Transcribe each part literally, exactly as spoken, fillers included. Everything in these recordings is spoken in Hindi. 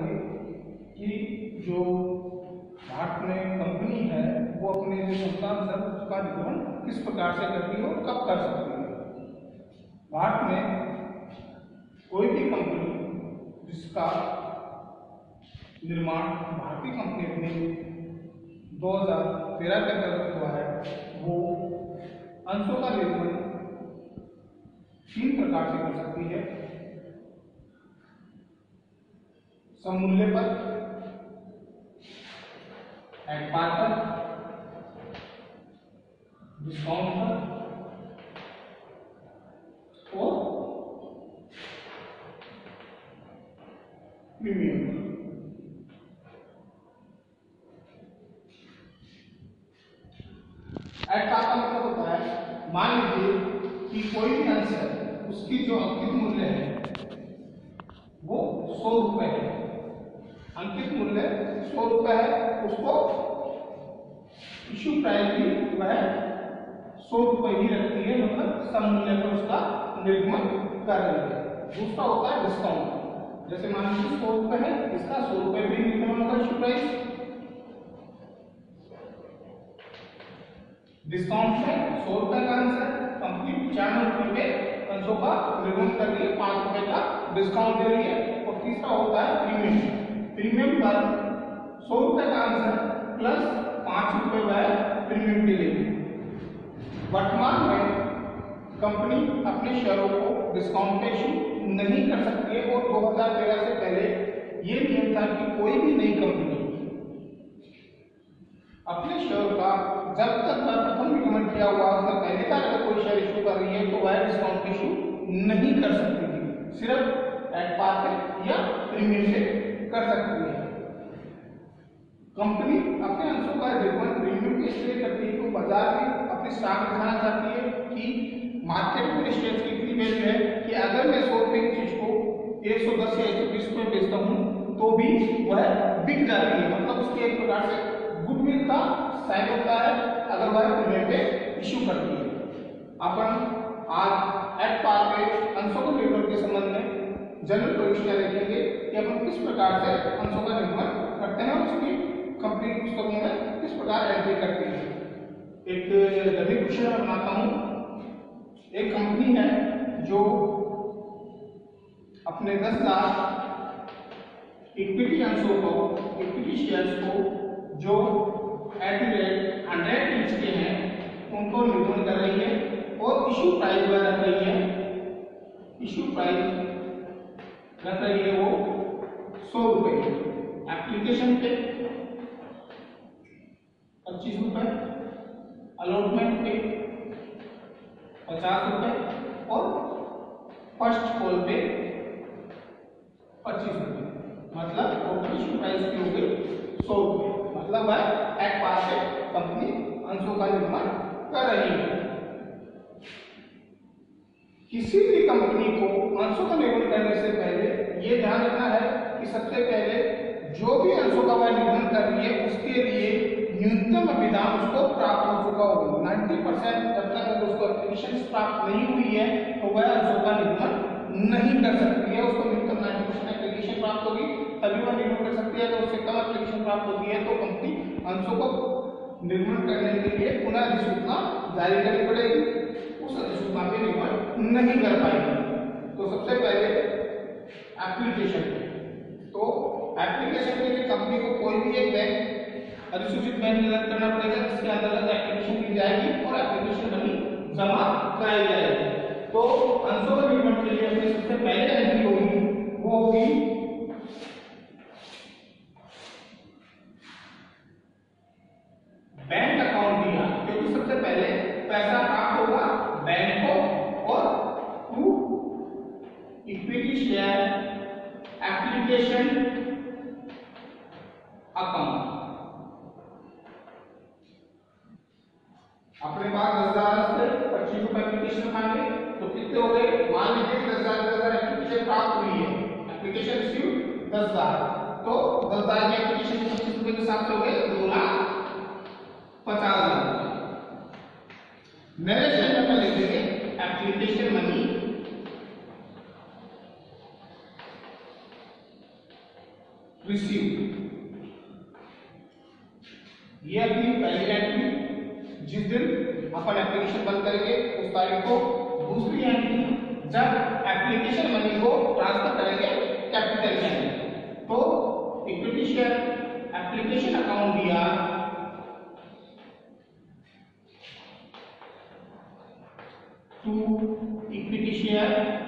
करेंगे कि जो भारत में कंपनी है वो अपने जो संतान है उसका निर्माण किस प्रकार से करती है और कब कर सकती है। भारत में कोई भी कंपनी जिसका निर्माण भारतीय कंपनी ने दो हज़ार तेरह के तहत हुआ है वो अंशों का निर्माण तीन प्रकार से कर सकती है। सममूल्य पर, एट पार पर, डिस्काउंट पर और प्रीमियम पर। एट पार का मतलब होता है, मान लीजिए कि कोई भी अंश है उसकी जो अंकित मूल्य है वो सौ रुपए है, अंकित मूल्य सौ रुपए है, उसको इश्यू प्राइस भी वह सौ रुपए ही रखती है, मतलब सम मूल्य पर उसका निर्गमन कर रही है। दूसरा होता है डिस्काउंट, जैसे मान लीजिए सौ रुपए है, इसका सौ रुपए भी निर्गमन होगा इश्यू प्राइस। डिस्काउंट में सौ रुपए का अंश है, कंपनी पचानवे रुपए के अंशों का निर्गमन कर रही है, पांच रुपए का डिस्काउंट दे रही है। और तीसरा होता है प्रीमियम, प्रीमियम पर सौ रुपए का अंश है प्लस पांच रुपए वह प्रीमियम के लिए। वर्तमान में कंपनी अपने शेयरों को डिस्काउंट पे इशू नहीं कर सकती है और दो हज़ार तेरह से पहले ये नियम था कि कोई भी नई कंपनी अपने शेयर का जब तक वह प्रथम निगमन किया हुआ उसका पहले का अगर कोई शेयर इशू कर रही है तो वह डिस्काउंट इशू नहीं कर सकती थी, सिर्फ एट पार पे या प्रीमियम से कर सकती है। कंपनी अपने अंशों का निर्गमन प्रीमियम के इसलिए करती है तो बाजार में अपने स्टॉक दिखाना चाहती है कि मार्केट में शेयर की इतनी वैल्यू है कि अगर मैं सौ रुपए की चीज को एक सौ दस या एक सौ बीस रुपए बेचता हूँ तो भी वह बिक जाती है, मतलब उसकी एक प्रकार से गुडविल का साइन होता है अगर वह प्रीमियम पे इशू करती है। अपन आज एट पार पे अंशों के निर्गमन के संबंध में जनरल प्रविष्टियां देखेंगे कि अपन किस प्रकार से अंशों का निर्गमन करते हैं और उसकी कंप्लीट पुस्तकों में किस प्रकार एंट्री करते हैं। एक गणित क्वेश्चन मैं बनाता हूँ। एक कंपनी है जो अपने दस लाख इक्विटी अंशों को, इक्विटी शेयर्स को जो at the rate hundred each के हैं उनको निर्गमन कर रही है और इशू प्राइस वह रख रही है, इशू प्राइस रख रही है वो सौ रुपए, एप्लीकेशन पे पच्चीस रुपए, अलॉटमेंट पे पचास रुपए और फर्स्ट कॉल पे पच्चीस रुपए, मतलब टोटल इशू प्राइस की हो गई सौ रुपए, मतलब है एट पार से कंपनी अंशों का निर्माण कर रही है। किसी भी कंपनी को अंशों का निर्माण करने से पहले ये ध्यान रखना है कि सबसे पहले जो भी अंशों का वह निर्माण कर रही है उसके लिए न्यूनतम विधान उसको प्राप्त हो चुका होगा। नब्बे परसेंट जब तक अगर उसको एप्लीकेशन प्राप्त नहीं हुई है तो वह अंशों का निर्माण नहीं कर सकती है। उसको न्यूनतम नब्बे परसेंट एप्लीकेशन प्राप्त होगी तभी वह निर्माण कर सकती है। अगर उससे कम एप्लीकेशन प्राप्त होती है तो कंपनी अंशों को निर्माण करने के लिए पुनः अधिसूचना जारी करनी पड़ेगी, उस अधिसूचना पे निर्माण नहीं कर पाएगी। तो सबसे पहले एप्लीकेशन, तो एप्लीकेशन के लिए कंपनी को कोई भी एक बैंक अधिसूचित बैंक निर्धारित करना पड़ेगा जिसके अंतर्गत एप्लीकेशन दी जाएगी और एप्लीकेशन मनी जमा कराई जाएगी। तो अंशों के निर्माण के लिए अपनी सबसे पहले एंट्री होगी वो होगी बैंक अकाउंट दिया, क्योंकि सबसे पहले पैसा प्राप्त होगा बैंक को और to equity share application account. अपने पास दस हजार से पच्चीस रुपए एप्लीकेशन मांगे तो कितने हो गए, मान लीजिए दस हजार दस हजार एप्लीकेशन प्राप्त हुई है, एप्लीकेशन रिसीव दस हजार, तो दस हजार की एप्लीकेशन पच्चीस रुपए के हिसाब से हो गए दो लाख पचास हजार। मेरे शहर में लिख देंगे एप्लीकेशन मनी रिसीव, ये अपनी पहली एंट्री, जिस दिन अपन एप्लीकेशन बंद करेंगे उस तारीख को। दूसरी एंट्री जब एप्लीकेशन मनी को ट्रांसफर करेंगे कैपिटल के अंदर, तो इक्विटी शेयर एप्लीकेशन अकाउंट दिया to equity share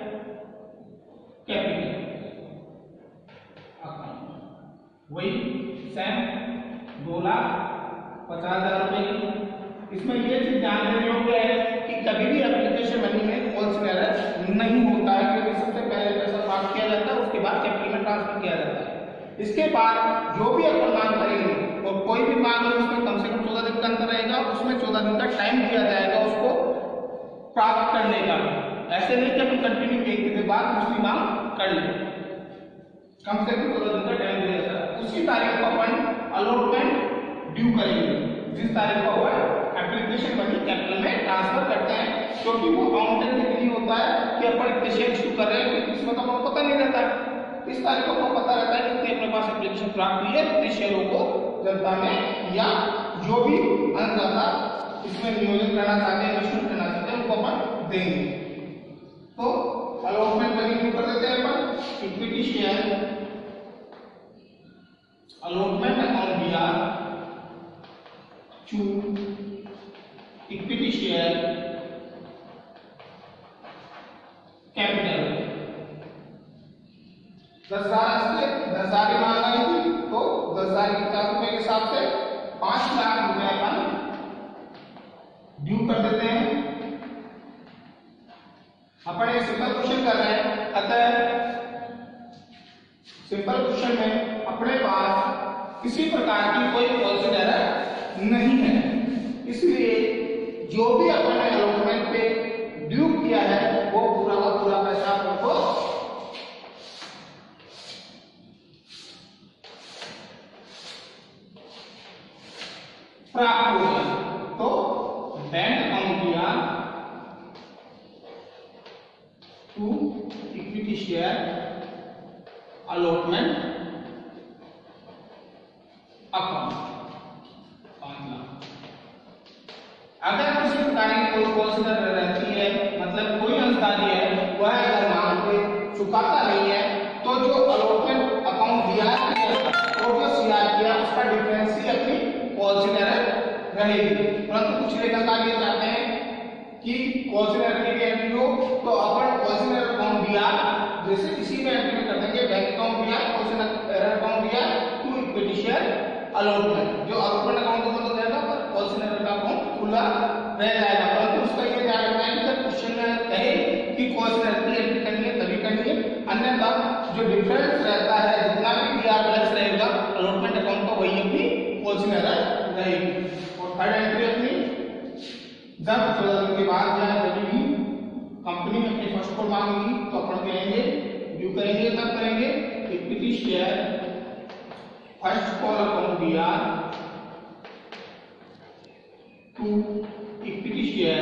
capital account, वही सेम दो लाख पचास हजार रुपए की। इसमें यह चीज ध्यान देने योग्य है कि कभी भी एप्लीकेशन मनी में फॉल्स एरर नहीं होता है, क्योंकि सबसे पहले पैसा प्राप्त किया जाता है, उसके बाद कैपिटल में ट्रांसफर किया जाता है। इसके बाद जो भी अपन मांग करेंगे और कोई भी मांग है उसमें कम से कम चौदह दिन का अंतर रहेगा, उसमें चौदह दिन का टाइम दिया जाएगा उसको प्राप्त करने का। ऐसे नहीं कि अपन कंटिन्यू एक दिन बाद दूसरी मांग कर ले, कम से कम चौदह दिन का टाइम दिया जाता है। उसी तारीख को अपन अलॉटमेंट ड्यू करेंगे, जिस तारीख को अपन एप्लीकेशन मनी कैपिटल में ट्रांसफर करते हैं, क्योंकि वो अमाउंट नहीं होता है कि अपन इतने शेयर इशू कर रहे हैं, इसमें तो आपको पता नहीं रहता। इस तारीख को आपको पता रहता है कि अपने पास एप्लीकेशन प्राप्त हुई है, इतने शेयरों को जनता में या जो भी अंशदाता इसमें नियोजित करना चाहते हैं, इन्वेस्टमेंट करना चाहते हैं, उनको अपन देंगे। तो अलॉटमेंट मनी ड्यू कर देते हैं अपन, इक्विटी शेयर अलॉटमेंट अकाउंट दिया टू इक्विटी शेयर कैपिटल। दस हजार से दस हजार की मांग आई थी, तो दस हजार की पचास रुपए के हिसाब से पांच लाख रुपए अपन ड्यू कर देते हैं। अपन एक सिंपल क्वेश्चन कर रहे हैं, अतः सिंपल क्वेश्चन में अपने पास किसी प्रकार की कोई पॉलिसी एरर नहीं है, इसलिए जो भी अपन ने अलॉटमेंट पे ड्यू किया है वो पूरा का पूरा पैसा आपको प्राप्त होगा। तो बैंक अकाउंट दिया to equity share allotment account पांच लाख। अगर किसी प्रकार की कोई पॉलिसी रहती है, मतलब कोई अंशदारी है वह अगर मांग पे चुकाता नहीं है, तो जो अलॉटमेंट अकाउंट दिया है और जो सीआर किया उसका डिफरेंस ही अपनी पॉलिसी एरर रहेगी। परंतु कुछ लेखाकार ये चाहते हैं कि पॉलिसी एरर की एंट्री हो, तो अपन पॉलिसी एरर अकाउंट दिया जैसे किसी में एंट्री कर देंगे, बैंक अकाउंट दिया, पॉलिसी एरर अकाउंट दिया टू इक्विटी शेयर अलॉटमेंट। जो अलॉटमेंट अकाउंट होगा तो रहेगा, पर पॉलिसी एरर का अकाउंट खुला रह जाएगा। परंतु उसका ये ध्यान रखना है कि जब क्वेश्चन में कहे कि पॉलिसी एरर की एंट्री करनी है तभी करनी है, अन्यथा जो डिफरेंस रहता है जितना भी बीआर बैलेंस रहेगा अलॉटमेंट अकाउंट का वही अपनी पॉलिसी एरर रहेगी। और थर्ड एंट्री अपनी जब चौदह दिन के बाद या जब भी कंपनी अपनी फर्स्ट कॉल मांगेगी तो अपन कहेंगे ड्यू करेंगे, तब करेंगे equity share first call account दिया टू इक्विटी शेयर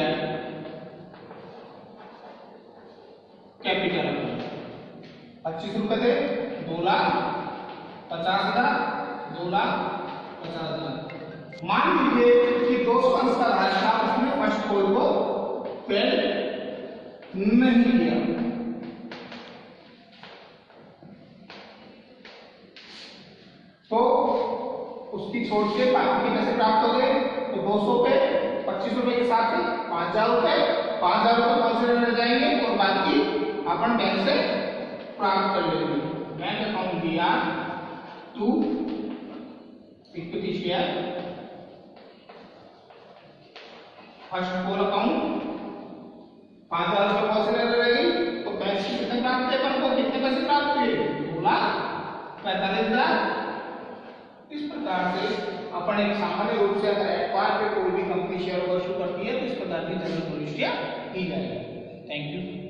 कैपिटल। पच्चीस रुपए थे, दो लाख पचास हजार, दो लाख पचास हजार। मान लीजिए कि दो सौ अंशदार था, उसने फर्स्ट कॉल को फेल नहीं किया, तो उसकी छोड़ के बाकी के पैसे प्राप्त हो गए। तो दो सौ पे पच्चीस रुपए के साथ पांच हजार रुपए पांच हजार रुपए कॉन्सिडर रह जाएंगे और बाकी अपन बैंक से प्राप्त कर लेंगे। बैंक अकाउंट दिया to equity share first call account, पांच हजार रुपए कॉन्सिडर रहेगी, तो बैंक से कितने प्राप्त किए अपन को, कितने पैसे प्राप्त किए, दो लाख पैंतालीस हजार। इस प्रकार से अपन एक सामान्य रूप से अगर एटवार पे कोई भी कंपनी शेयर इशू करती है तो इस प्रकार की जनरल प्रविष्टियां की जाएगी। Thank you.